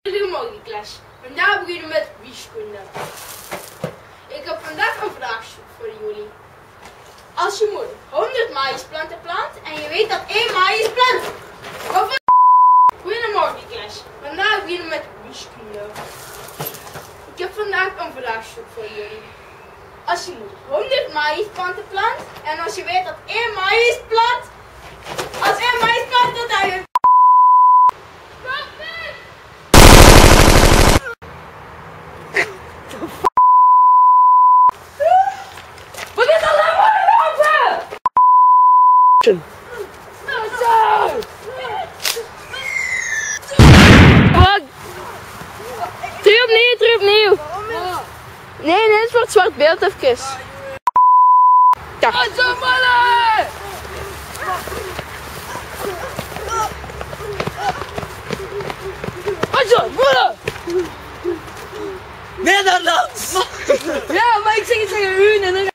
Goedemorgen klas. Vandaag beginnen we met wiskunde. Ik heb vandaag een vraagstuk voor jullie. Als je moeder 100 maïsplanten plant en je weet dat 1 maïsplant. Goedemorgen klas. Vandaag beginnen we met wiskunde. Ik heb vandaag een vraagstuk voor jullie. Als je moeder 100 maïsplanten plant en als je weet dat 1 maïsplant. Als 1 maïsplant dat hij. Terug opnieuw. Nee, het wordt zwart beeld even. Ja. Nederlands! Ja, maar ik zeg het tegen u en dan